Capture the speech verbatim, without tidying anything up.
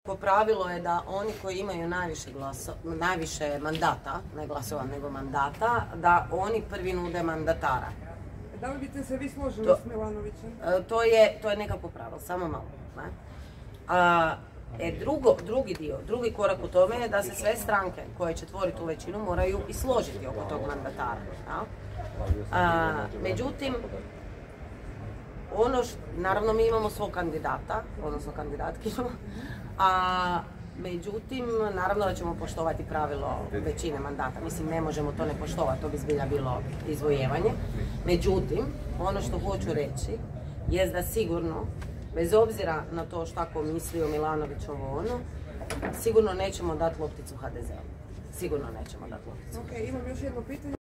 Pravilo je da oni koji imaju najviše, glaso, najviše mandata, ne glasova nego mandata, da oni prvi nude mandatara. Da li biste se vi složili to, s Milanovićem? To je, to je nekako pravilo, samo malo. Ne? A, e, drugo, drugi dio, drugi korak u tome je da se sve stranke koje će tvoriti tu većinu moraju i složiti oko tog mandatara. Ja? A, međutim, ono što, naravno mi imamo svog kandidata, odnosno kandidatkinu, a međutim, naravno da ćemo poštovati pravilo većine mandata. Mislim, ne možemo to ne poštovati, to bi zbilja bilo izvojevanje. Međutim, ono što hoću reći je da sigurno, bez obzira na to šta ko misli o Milanovićovo ono, sigurno nećemo dati lopticu ha de zeu. Sigurno nećemo dati lopticu. Ok, imam još jedno pitanje.